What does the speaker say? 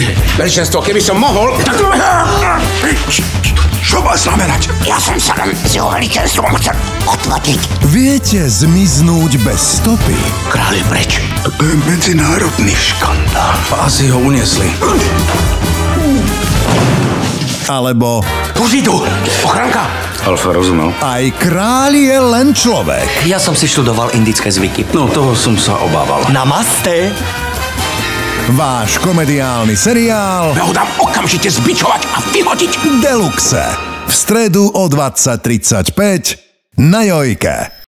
Veličenstvo, keby som mohol, tak... Čo má znamenať? Ja som sa len s jeho veličenstvom chcel odvodiť. Viete zmiznúť bez stopy? Kráľ je preč. To je medzinárodný škandál. Asi ho uniesli. Alebo Už idú! Ochranka! Alfa, rozumel. aj kráľ je len človek? Ja som si študoval indické zvyky. No, toho som sa obával. Namaste! Váš komediálny seriál Ja ho dám okamžite zbičovať a vyhodiť! Deluxe. V stredu o 20:35 na Jojke.